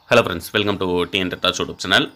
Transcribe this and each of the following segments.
Hello friends, welcome to TN டெட்டாஸ் YouTube channel.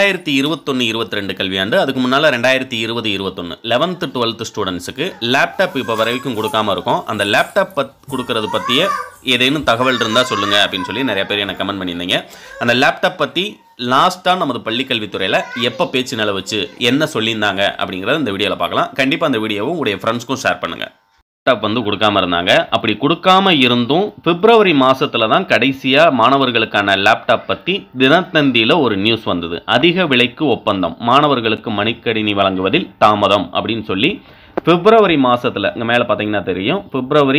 2021-22 கல்வியாண்டு, அதுக்கு முன்னால் 2020-21 11th 12th ஸ்டூடெண்ட்ஸுக்கு லேப்டாப் இப்போ வரைக்கும் கொடுக்காம இருக்கும். அந்த லேப்டாப் கொடுக்கறது பற்றிய ஏதேனும் தகவல் இருந்தால் சொல்லுங்கள் அப்படின்னு சொல்லி நிறைய பேர் எனக்கு கமெண்ட் பண்ணியிருந்தீங்க. அந்த லேப்டாப் பற்றி லாஸ்ட்டாக நமது பள்ளிக்கல்வித்துறையில் எப்போ பேச்சு நிலவுச்சு, என்ன சொல்லியிருந்தாங்க அப்படிங்கிறத இந்த வீடியோவில் பார்க்கலாம். கண்டிப்பாக அந்த வீடியோவும் உங்களுடைய ஃப்ரெண்ட்ஸ்க்கும் ஷேர் பண்ணுங்கள். லேப்டாப் கொடுக்காம இருந்தாங்க. அப்படி கொடுக்காம இருந்தும் பிப்ரவரி மாதத்தில் தான் கடைசியாக மாணவர்களுக்கான லேப்டாப் பற்றி தினத்தந்தியில் ஒரு நியூஸ் வந்தது. அதிக விலைக்கு ஒப்பந்தம், மாணவர்களுக்கு மடிக்கணினி வழங்குவதில் தாமதம் அப்படின்னு சொல்லி பிப்ரவரி மாதத்தில் இங்கே மேலே பார்த்தீங்கன்னா தெரியும், பிப்ரவரி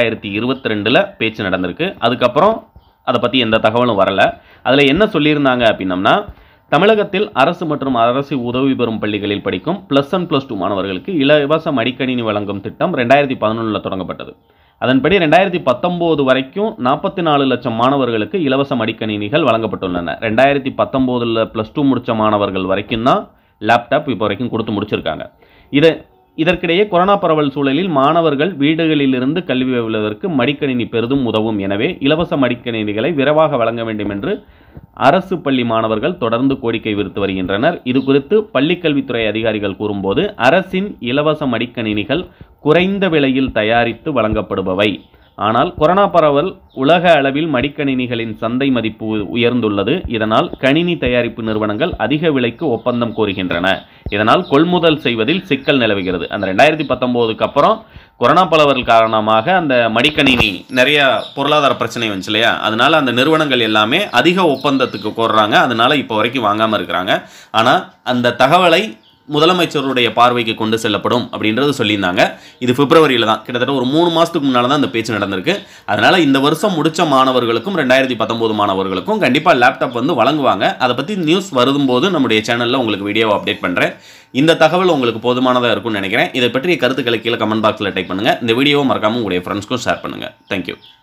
2022 பேச்சு நடந்திருக்கு. அதுக்கப்புறம் அதை பற்றி எந்த தகவலும் வரலை. அதில் என்ன சொல்லியிருந்தாங்க அப்படின்னம்னா, தமிழகத்தில் அரசு மற்றும் அரசு உதவி பெறும் பள்ளிகளில் படிக்கும் +1 +2 மாணவர்களுக்கு இலவச மடிக்கணினி வழங்கும் திட்டம் 2011 தொடங்கப்பட்டது. அதன்படி 2019 வரைக்கும் 44 லட்சம் மாணவர்களுக்கு இலவச மடிக்கணினிகள் வழங்கப்பட்டுள்ளன. 2019 +2 முடித்த மாணவர்கள் வரைக்கும் தான் லேப்டாப் இப்போ வரைக்கும் கொடுத்து முடிச்சிருக்காங்க. இதற்கிடையே கொரோனா பரவல் சூழலில் மாணவர்கள் வீடுகளிலிருந்து கல்வி பயிலுவதற்கு மடிக்கணினி பெரிதும் உதவும். எனவே இலவச மடிக்கணினிகளை விரைவாக வழங்க வேண்டும் என்று அரசு பள்ளி மாணவர்கள் தொடர்ந்து கோரிக்கை விடுத்து வருகின்றனர். இது குறித்து பள்ளிக்கல்வித்துறை அதிகாரிகள் கூறும்போது, அரசின் இலவச மடிக்கணினிகள் குறைந்த விலையில் தயாரித்து வழங்கப்படுபவை. ஆனால் கொரோனா பரவல் உலக அளவில் மடிக்கணினிகளின் சந்தை மதிப்பு உயர்ந்துள்ளது. இதனால் கணினி தயாரிப்பு நிறுவனங்கள் அதிக விலைக்கு ஒப்பந்தம் கோருகின்றன. இதனால் கொள்முதல் செய்வதில் சிக்கல் நிலவுகிறது. அந்த 2019க்கு அப்புறம் கொரோனா பரவல் காரணமாக அந்த மடிக்கணினி நிறைய பொருளாதார பிரச்சனை வந்துச்சு இல்லையா, அதனால அந்த நிறுவனங்கள் எல்லாமே அதிக ஒப்பந்தத்துக்கு கோர்றாங்க. அதனால இப்போ வரைக்கும் வாங்காமல் இருக்கிறாங்க. ஆனால் அந்த தகவலை முதலமைச்சருடைய பார்வைக்கு கொண்டு செல்லப்படும் அப்படின்றது சொல்லியிருந்தாங்க. இது பிப்ரவரியில் தான், கிட்டத்தட்ட ஒரு 3 மாதத்துக்கு முன்னால் தான் இந்த பேச்சு நடந்திருக்கு. அதனால் இந்த வருஷம் முடித்த மாணவர்களுக்கும் 2019 மாணவர்களுக்கும் கண்டிப்பாக லேப்டாப் வழங்குவாங்க. அதை பற்றி நியூஸ் வரும்போது நம்முடைய சேனலில் உங்களுக்கு வீடியோவை அப்டேட் பண்ணுறேன். இந்த தகவல் உங்களுக்கு போதுமானதாக இருக்கும்னு நினைக்கிறேன். இதை பற்றிய கருத்துக்களை கீழே கமெண்ட் பாக்ஸில் டைப் பண்ணுங்கள். இந்த வீடியோவை மறக்காமல் உங்களுடைய ஃப்ரெண்ட்ஸ்க்கும் ஷேர் பண்ணுங்கள். தேங்க்யூ.